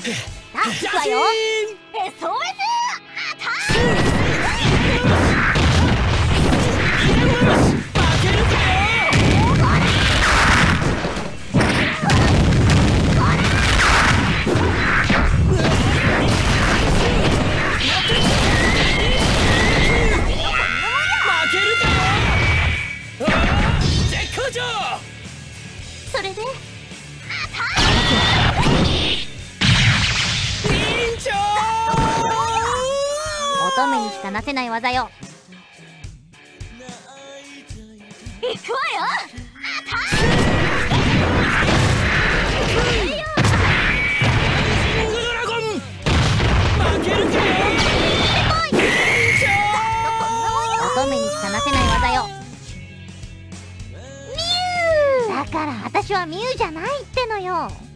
わよ。SOS アタッそれで乙女にしかなせない技よ。行くわよ。乙女にしかなせない技よ。ミュウだから私はミュウじゃないってのよ。